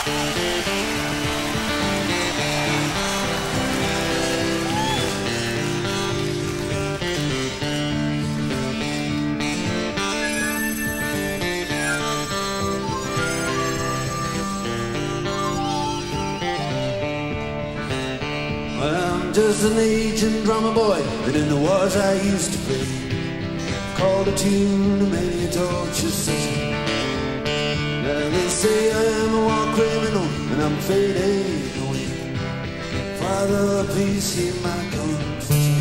Just an aging drummer boy, and in the wars I used to play, called a tune to many a torture session. Now they say I am a war criminal, and I'm fading away. Father, please hear my confession.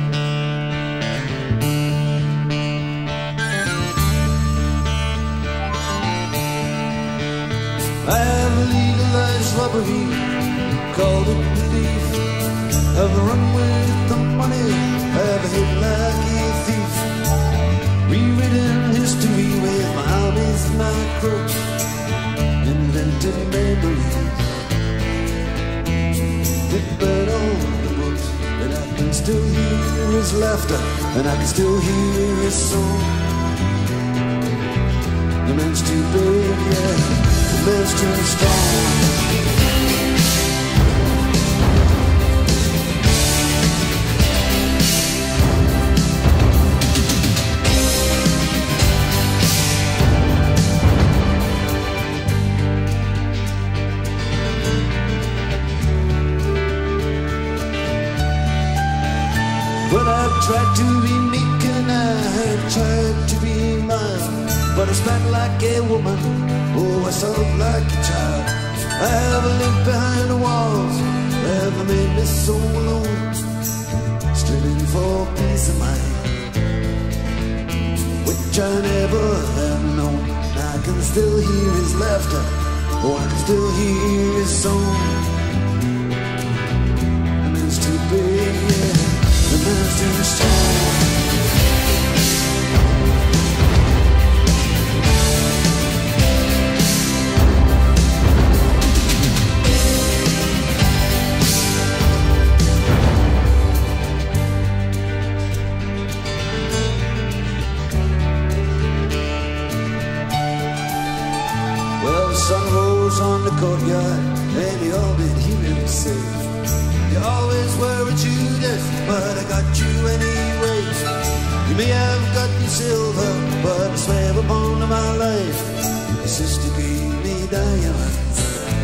I have legalized robbery, called it belief. I've run with the money, I've hit like a thief. Rewritten history with my armies and my crooks. Invented memories that burn on the books. And I can still hear his laughter, and I can still hear his song. The man's too big, yeah, the man's too strong. Well, I've tried to be meek and I've tried to be mild, but I spat like a woman, oh, I sob like a child. I have lived behind the walls, ever made me so alone, striving for peace of mind, which I never have known. I can still hear his laughter, oh, I can still hear his song. The man's too big, yeah, the man's too strong. Well, the sun rose on the courtyard, and you all did hear him say, "You always were a Judas, but I got you anyway. You may have gotten silver, but I swear upon my life, your sister gave me diamonds,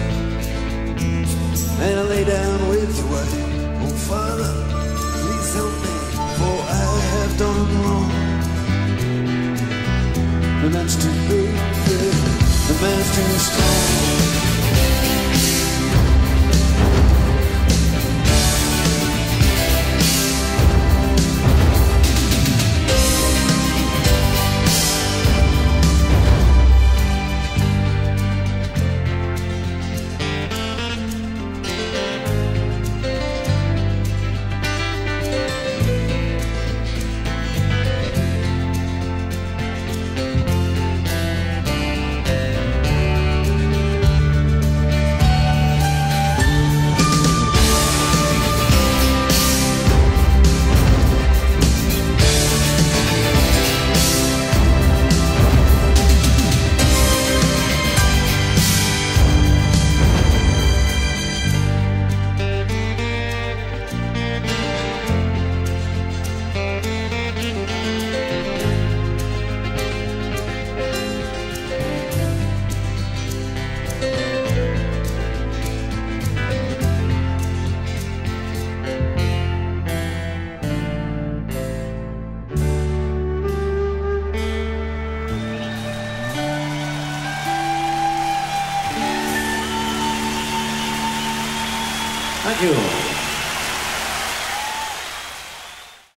and I lay down with your wife. Oh, Father, please help me, for I have done wrong. The man's too big, the man's too strong." Thank you.